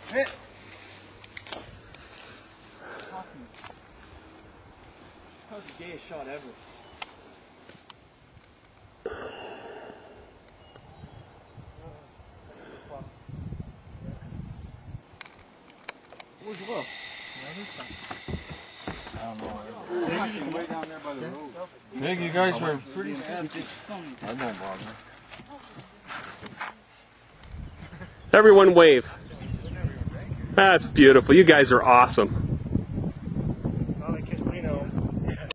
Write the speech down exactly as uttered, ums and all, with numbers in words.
Hit. That was the gayest shot ever. Where's Will? I don't know. Way down there by the road. Nick, you guys were pretty sad. I won't bother. Everyone wave. That's beautiful. You guys are awesome.